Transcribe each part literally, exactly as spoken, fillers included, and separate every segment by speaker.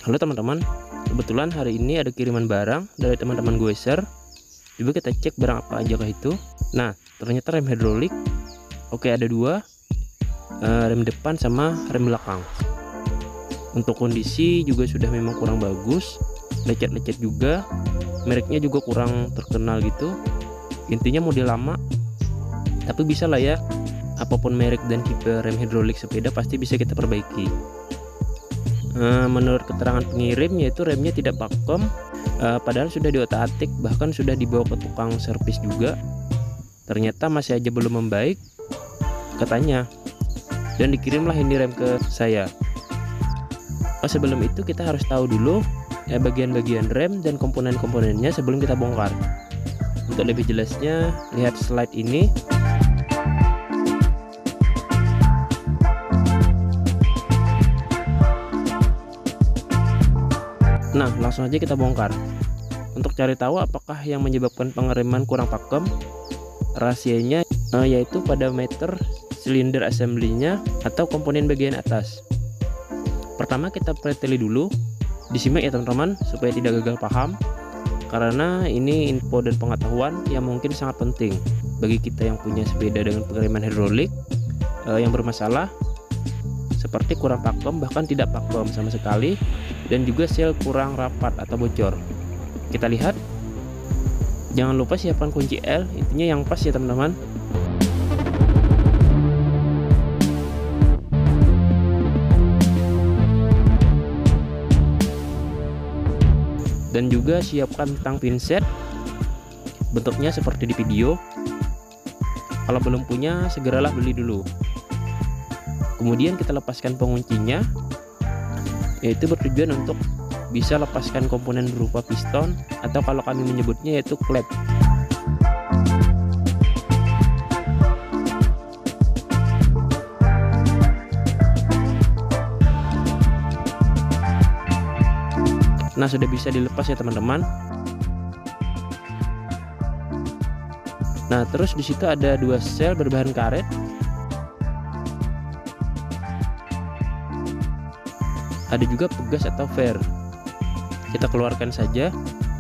Speaker 1: Halo teman-teman, kebetulan hari ini ada kiriman barang dari teman-teman gue share. Coba kita cek barang apa aja kah itu. Nah, ternyata rem hidrolik. Oke, ada dua, uh, rem depan sama rem belakang. Untuk kondisi juga sudah memang kurang bagus, lecet-lecet juga, mereknya juga kurang terkenal gitu. Intinya model lama, tapi bisa lah ya, apapun merek dan tipe rem hidrolik sepeda pasti bisa kita perbaiki. Uh, menurut keterangan pengirim, yaitu remnya tidak pakem, uh, padahal sudah diotak-atik, bahkan sudah dibawa ke tukang servis juga. Ternyata masih aja belum membaik katanya, dan dikirimlah ini rem ke saya. Oh, sebelum itu kita harus tahu dulu ya bagian-bagian rem dan komponen-komponennya sebelum kita bongkar. Untuk lebih jelasnya, lihat slide ini. Nah, langsung aja kita bongkar. Untuk cari tahu apakah yang menyebabkan pengereman kurang pakem, rahasianya eh, yaitu pada meter silinder assembly-nya atau komponen bagian atas. Pertama kita preteli dulu, disimak ya teman-teman supaya tidak gagal paham, karena ini info dan pengetahuan yang mungkin sangat penting bagi kita yang punya sepeda dengan pengereman hidrolik eh, yang bermasalah, seperti kurang pakem bahkan tidak pakem sama sekali, dan juga sel kurang rapat atau bocor. Kita lihat, jangan lupa siapkan kunci L, intinya yang pas ya teman-teman. Dan juga siapkan tang pinset, bentuknya seperti di video. Kalau belum punya, segeralah beli dulu. Kemudian kita lepaskan penguncinya, yaitu bertujuan untuk bisa lepaskan komponen berupa piston atau kalau kami menyebutnya yaitu klep. Nah, sudah bisa dilepas ya teman-teman. Nah, terus di situ ada dua sel berbahan karet. Ada juga pegas atau fair. Kita keluarkan saja.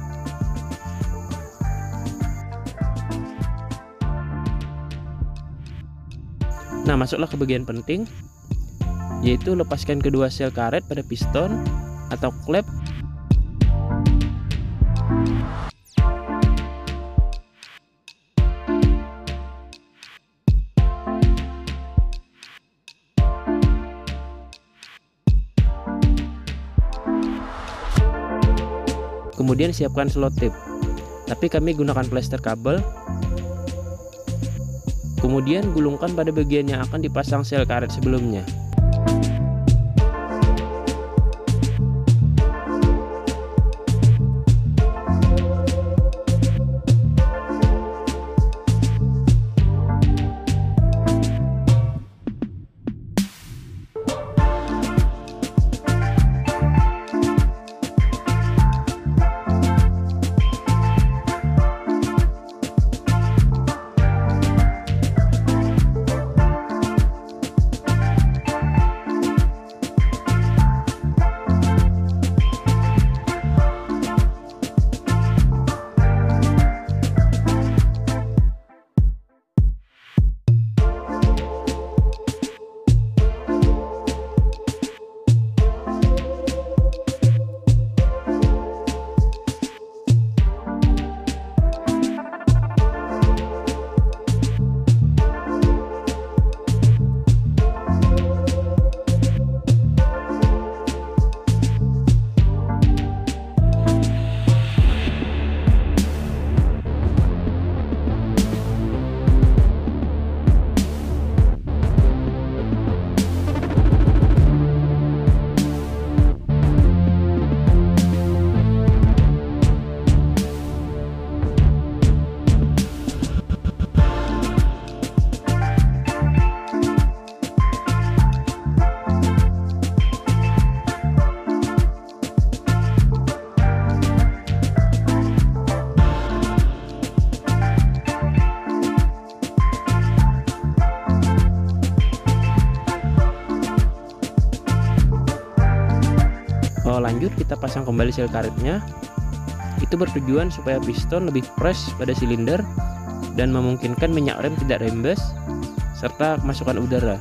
Speaker 1: Nah, masuklah ke bagian penting, yaitu lepaskan kedua sel karet pada piston atau klep. Kemudian siapkan slot tip, tapi kami gunakan plester kabel. Kemudian gulungkan pada bagian yang akan dipasang sel karet sebelumnya. Oh, lanjut kita pasang kembali sel karetnya. Itu bertujuan supaya piston lebih fresh pada silinder dan memungkinkan minyak rem tidak rembes serta kemasukan udara.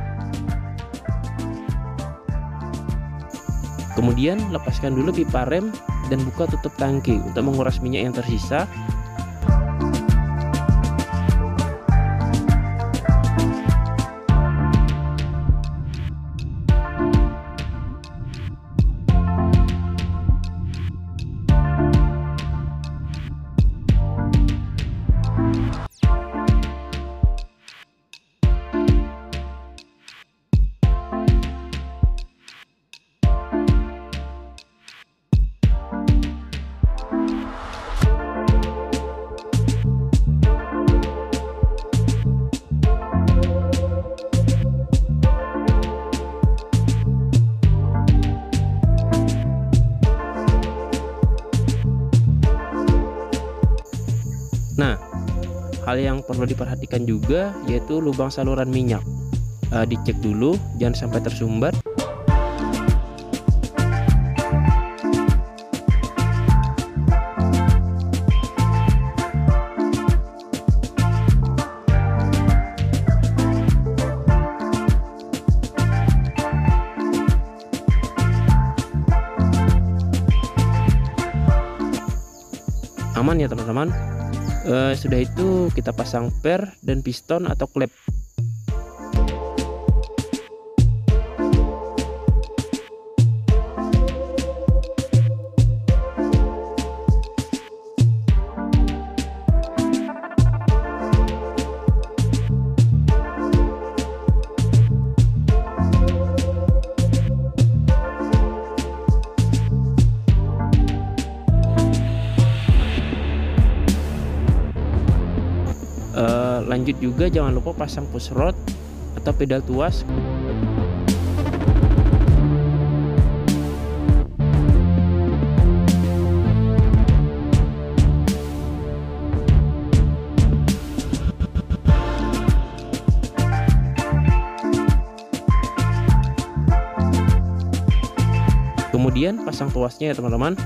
Speaker 1: Kemudian lepaskan dulu pipa rem dan buka tutup tangki untuk menguras minyak yang tersisa. Nah, hal yang perlu diperhatikan juga yaitu lubang saluran minyak. E, dicek dulu, jangan sampai tersumbat. Aman ya teman-teman. Uh, sudah itu kita pasang per dan piston atau klep. Uh, lanjut juga jangan lupa pasang push rod atau pedal tuas. Kemudian pasang tuasnya ya teman-teman.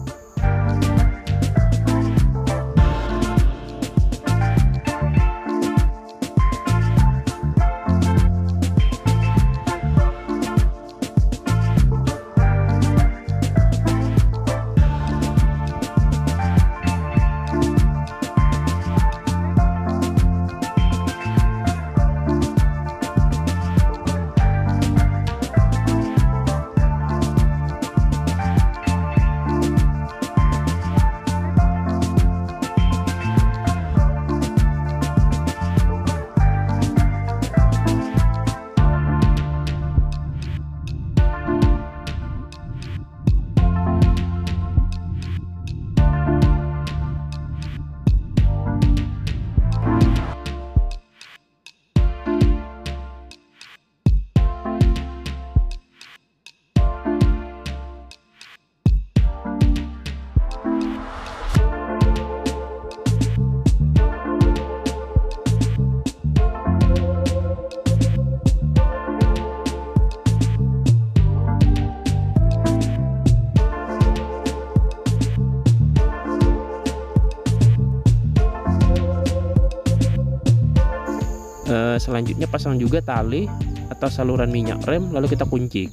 Speaker 1: Uh, selanjutnya pasang juga tali atau saluran minyak rem, lalu kita kunci.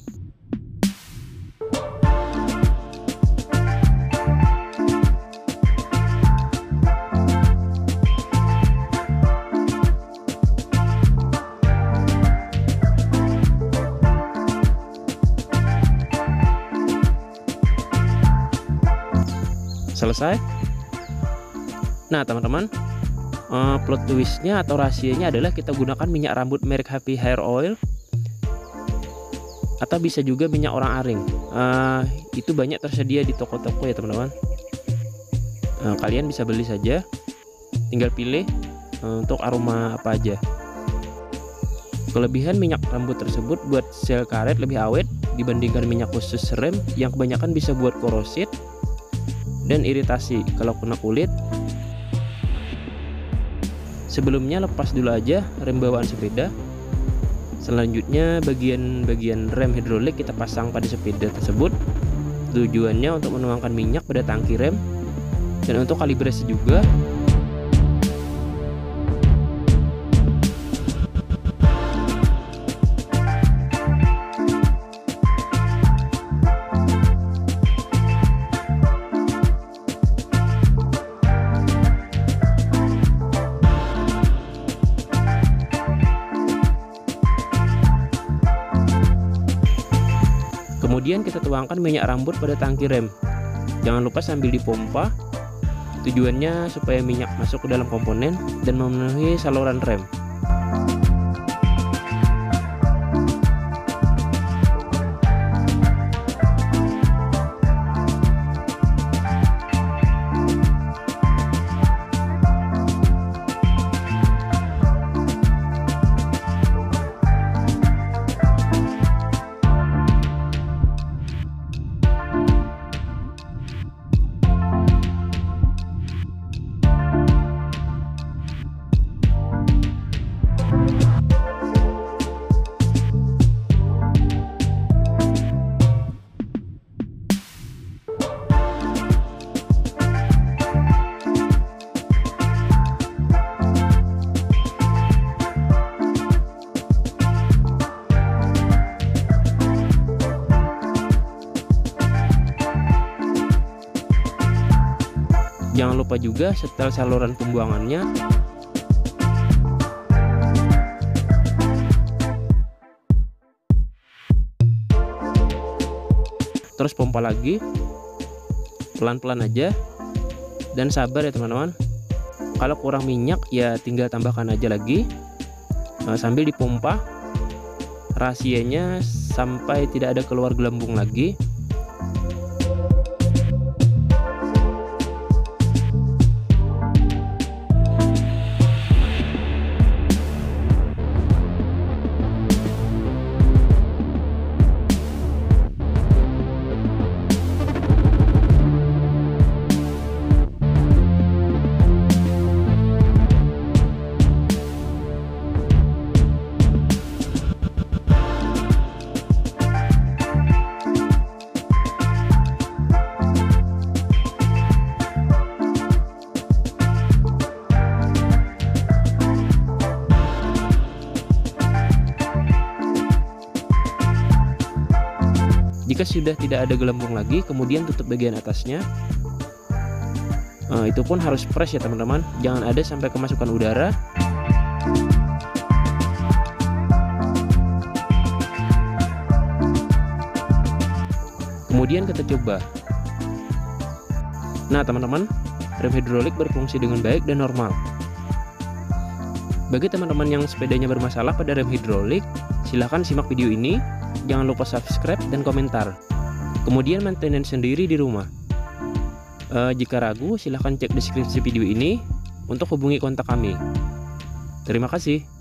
Speaker 1: Selesai. Nah teman-teman, Uh, plot twistnya atau rahasianya adalah kita gunakan minyak rambut merek Happy Hair Oil atau bisa juga minyak orang-aring. Uh, itu banyak tersedia di toko-toko ya teman-teman. Uh, kalian bisa beli saja, tinggal pilih uh, untuk aroma apa aja. Kelebihan minyak rambut tersebut buat sel karet lebih awet dibandingkan minyak khusus rem yang kebanyakan bisa buat korosit dan iritasi kalau kena kulit. Sebelumnya lepas dulu aja rem bawaan sepeda. Selanjutnya bagian-bagian rem hidrolik kita pasang pada sepeda tersebut. Tujuannya untuk menuangkan minyak pada tangki rem dan untuk kalibrasi juga. Kemudian kita tuangkan minyak rambut pada tangki rem. Jangan lupa sambil dipompa. Tujuannya supaya minyak masuk ke dalam komponen dan memenuhi saluran rem. Jangan lupa juga setel saluran pembuangannya. Terus pompa lagi, pelan-pelan aja, dan sabar ya teman-teman. Kalau kurang minyak ya tinggal tambahkan aja lagi. Nah, sambil dipompa, rahasianya sampai tidak ada keluar gelembung lagi. Jika sudah tidak ada gelembung lagi, kemudian tutup bagian atasnya. Nah, itu pun harus fresh ya teman-teman, jangan ada sampai kemasukan udara. Kemudian kita coba. Nah teman-teman, rem hidrolik berfungsi dengan baik dan normal. Bagi teman-teman yang sepedanya bermasalah pada rem hidrolik, silahkan simak video ini. Jangan lupa subscribe dan komentar. Kemudian maintenance sendiri di rumah. E, jika ragu, silahkan cek deskripsi video ini untuk hubungi kontak kami. Terima kasih.